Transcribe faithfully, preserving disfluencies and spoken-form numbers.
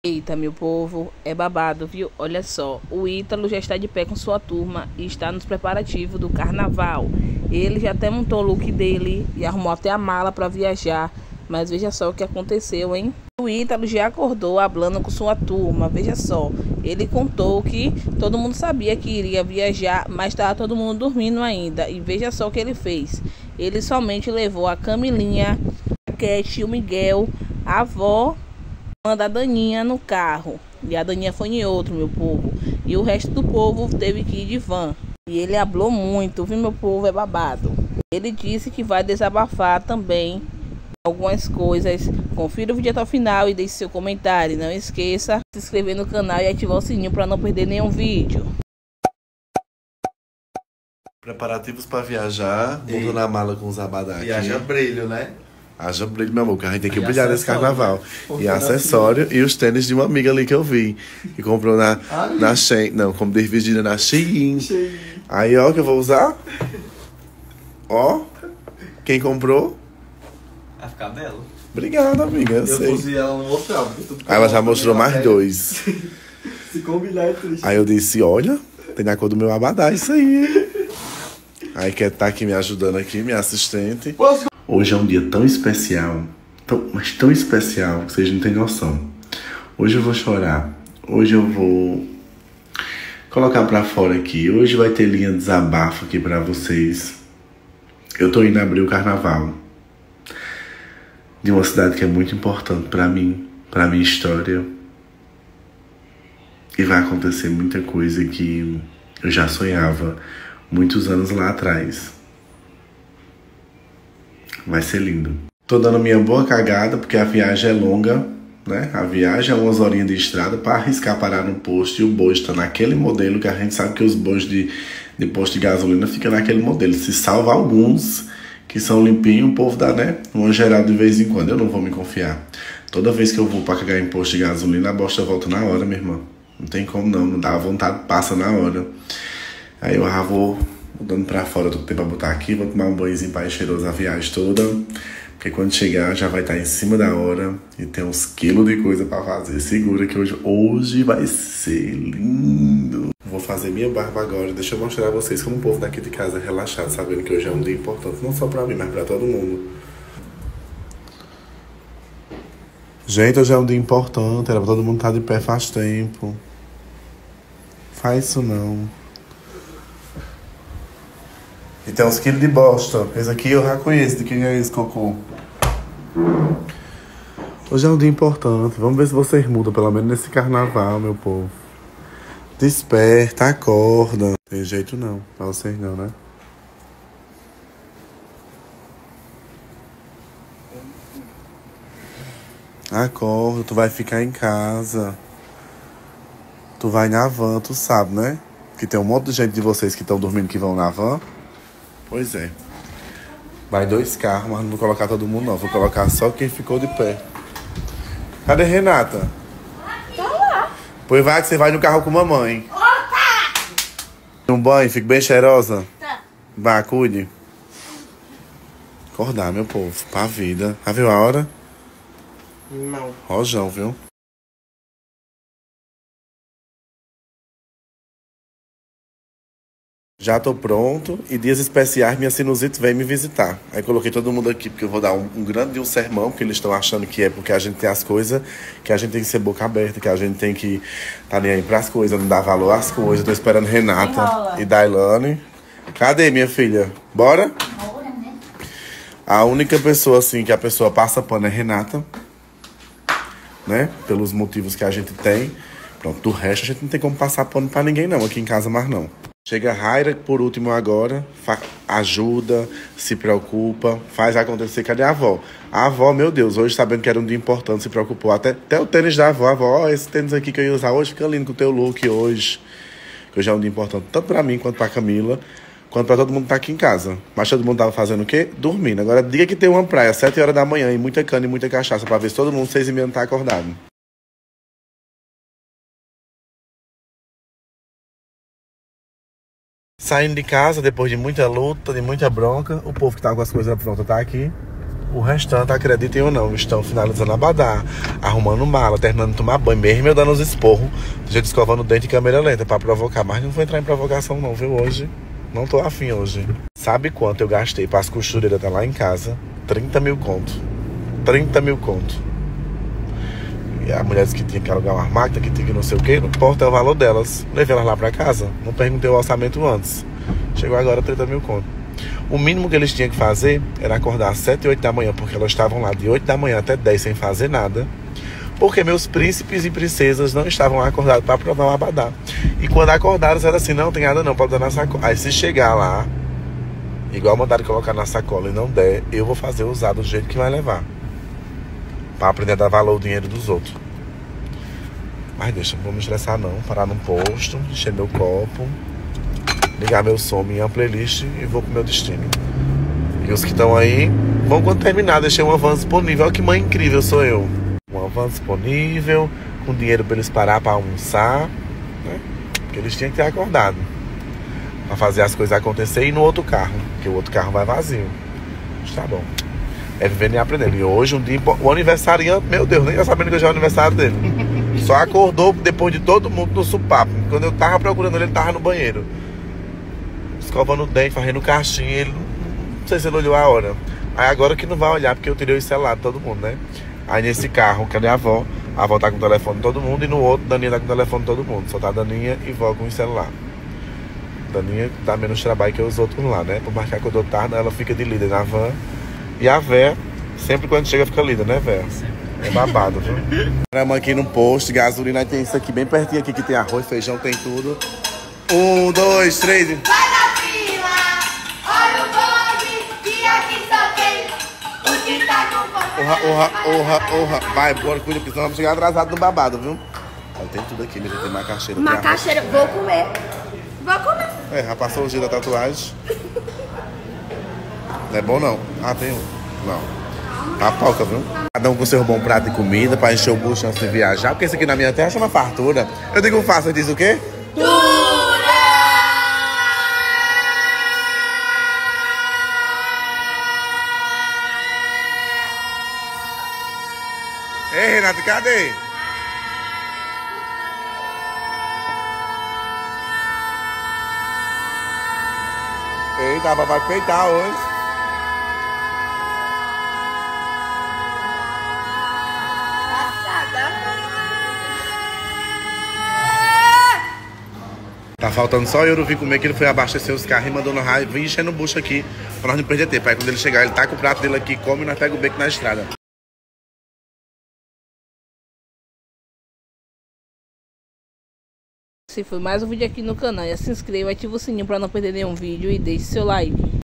Eita, meu povo, é babado, viu? Olha só, o Ítalo já está de pé com sua turma e está nos preparativos do carnaval. Ele já até montou o look dele e arrumou até a mala para viajar. Mas veja só o que aconteceu, hein? O Ítalo já acordou hablando com sua turma, veja só. Ele contou que todo mundo sabia que iria viajar, mas estava todo mundo dormindo ainda. E veja só o que ele fez. Ele somente levou a Camilinha, a Cat, o Miguel, a avó, da Daninha no carro. E a Daninha foi em outro, meu povo. E o resto do povo teve que ir de van. E ele hablou muito, viu, meu povo? É babado. Ele disse que vai desabafar também algumas coisas. Confira o vídeo até o final e deixe seu comentário. Não esqueça de se inscrever no canal e ativar o sininho para não perder nenhum vídeo. Preparativos para viajar, mundo na mala com os abadá aqui. E haja brilho, né? Haja brilho, meu amor, que a gente tem que E brilhar nesse carnaval. né? E acessório e os tênis de uma amiga ali que eu vi. Que comprou na, na Shein. Não, como dividida na Shein. Aí, ó, que eu vou usar. Ó. Quem comprou? Vai ficar belo. Obrigado, amiga. Eu, Eu sei. fosse ela não mostrava. porque tu Aí ela já coloca mostrou na mais pele. dois. Se combinar é triste. Aí eu disse, olha, tem a cor do meu abadá, isso aí. Aí quer estar aqui me ajudando aqui, minha assistente. Hoje é um dia tão especial, tão, mas tão especial que vocês não têm noção. Hoje eu vou chorar, hoje eu vou colocar pra fora aqui. Hoje vai ter linha de desabafo aqui pra vocês. Eu tô indo abrir o carnaval de uma cidade que é muito importante pra mim, pra minha história. E vai acontecer muita coisa que eu já sonhava muitos anos lá atrás. Vai ser lindo. Tô dando minha boa cagada porque a viagem é longa, né? A viagem é umas horinhas de estrada para arriscar parar no posto e o boi está naquele modelo que a gente sabe que os bois de, de posto de gasolina ficam naquele modelo. Se salva alguns que são limpinhos, o povo dá, né? Uma geral de vez em quando. Eu não vou me confiar. Toda vez que eu vou para cagar em posto de gasolina, a bosta volta na hora, minha irmã. Não tem como não, não dá vontade, passa na hora. Aí eu já vou dando pra fora tudo que tem pra botar aqui. Vou tomar um banhozinho para cheiroso a viagem toda. Porque quando chegar já vai estar em cima da hora. E tem uns quilos de coisa pra fazer. Segura que hoje, hoje vai ser lindo. Vou fazer minha barba agora. Deixa eu mostrar a vocês como o povo daqui de casa é relaxado. Sabendo que hoje é um dia importante. Não só pra mim, mas pra todo mundo. Gente, hoje é um dia importante. Era pra todo mundo estar de pé faz tempo. Faz isso não. E tem uns quilos de bosta. Esse aqui eu já conheço. De quem é esse cocô? Hoje é um dia importante. Vamos ver se vocês mudam, pelo menos nesse carnaval, meu povo. Desperta, acorda. Tem jeito não. Pra vocês não, né? Acorda, tu vai ficar em casa. Tu vai na van, tu sabe, né? Que tem um monte de gente de vocês que estão dormindo que vão na van. Pois é. Vai dois carros, mas não vou colocar todo mundo não. Vou colocar só quem ficou de pé. Cadê Renata? Tá lá. Pois vai que você vai no carro com mamãe. Opa! Um banho, fica bem cheirosa. Tá. Vá, cuide. Acordar, meu povo, pra vida. Já viu a hora? Não. Rojão, viu? Já tô pronto e dias especiais minha sinusite vem me visitar. Aí coloquei todo mundo aqui porque eu vou dar um, um grande um sermão, porque eles estão achando que é porque a gente tem as coisas, que a gente tem que ser boca aberta, que a gente tem que tá nem aí pras coisas, não dar valor às coisas. Tô esperando Renata Enrola. e Dailane. Cadê minha filha? Bora? Bora, né? A única pessoa assim que a pessoa passa pano é Renata, né? Pelos motivos que a gente tem. Pronto, do resto a gente não tem como passar pano pra ninguém não, aqui em casa mais não. Chega Raira por último agora, ajuda, se preocupa, faz acontecer. Cadê a avó? A avó, meu Deus, hoje sabendo que era um dia importante, se preocupou. Até, até o tênis da avó, a avó, ó, esse tênis aqui que eu ia usar hoje fica lindo com o teu look hoje. Que hoje é um dia importante, tanto pra mim quanto pra Camila, quanto pra todo mundo que tá aqui em casa. Mas todo mundo tava fazendo o quê? Dormindo. Agora diga que tem uma praia, sete horas da manhã, e muita cana e muita cachaça, pra ver se todo mundo, seis e meia, não tá acordado. Saindo de casa, depois de muita luta, de muita bronca, o povo que tava com as coisas prontas tá aqui. O restante, acreditem ou não, estão finalizando a Abadá, arrumando mala, terminando de tomar banho, mesmo eu dando os esporros, gente escovando o dente em câmera lenta pra provocar. Mas não vou entrar em provocação não, viu, hoje. Não tô afim hoje. Sabe quanto eu gastei para as costureiras estar lá em casa? trinta mil conto. trinta mil conto. E a mulher disse que tinha que alugar uma máquina, que tinha que não sei o que, não importa o valor delas. Levei elas lá pra casa, não perguntei o orçamento antes. Chegou agora trinta mil conto. O mínimo que eles tinham que fazer era acordar às sete, oito da manhã, porque elas estavam lá de oito da manhã até dez sem fazer nada, porque meus príncipes e princesas não estavam acordados para provar o Abadá. E quando acordaram, eles eram assim, não tem nada não, pode dar na sacola. Aí se chegar lá, igual mandaram colocar na sacola e não der, eu vou fazer usar do jeito que vai levar, para aprender a dar valor ao dinheiro dos outros. Mas deixa, não vou me estressar não, parar num posto, encher meu copo, ligar meu som, minha playlist e vou pro meu destino. E os que estão aí, vão quando terminar, deixei um avanço disponível. Olha que mãe incrível sou eu. Um avanço disponível, com dinheiro para eles parar para almoçar, né? Porque eles tinham que ter acordado para fazer as coisas acontecer e ir no outro carro, porque o outro carro vai vazio. Mas tá bom. É vivendo e aprendendo. E hoje, um dia, o aniversariante, meu Deus, nem já sabendo que hoje é o aniversário dele. Só acordou depois de todo mundo no supapo. Quando eu tava procurando ele, ele tava no banheiro, escovando o dente, fazendo caixinha. Ele, não sei se ele olhou a hora. Aí agora que não vai olhar, porque eu tirei o celular de todo mundo, né? Aí nesse carro, cadê a avó? A avó tá com o telefone de todo mundo. E no outro, Daninha tá com o telefone de todo mundo. Só tá a Daninha e vó com o celular. Daninha dá menos trabalho que os outros lá, né? Por marcar que eu dou tarde, ela fica de líder na van. E a Vé, sempre quando chega fica líder, né, Vé? É babado, viu? Estamos aqui no posto, gasolina, tem isso aqui bem pertinho aqui, que tem arroz, feijão, tem tudo. Um, dois, três e... Vai na fila, olha o bonde, que aqui só tem o que tá com fome. Orra, orra, orra, orra. Vai, bora, cuida, porque senão vamos chegar atrasado no babado, viu? Olha, tem tudo aqui, mesmo, tem macaxeira. tem Macaxeira, vou comer. Vou comer. arroz. É, já passou o dia da tatuagem. Não é bom, não? Ah, tem um. Não. Papoca, viu? Cada um com seu bom prato de comida pra encher o bucho antes de viajar. Porque esse aqui na minha terra chama fartura. Eu digo faça, diz o quê? Ei, Renato, cadê? Eita, vai peitar hoje. Tá faltando só eu vir comer, que ele foi abastecer os carros e mandou no raio, vim enchendo o bucho aqui, pra nós não perder tempo. Aí quando ele chegar, ele tá com o prato dele aqui, come e nós pega o beco na estrada. Esse foi mais um vídeo aqui no canal. Já se inscreva, ativa o sininho pra não perder nenhum vídeo e deixe seu like.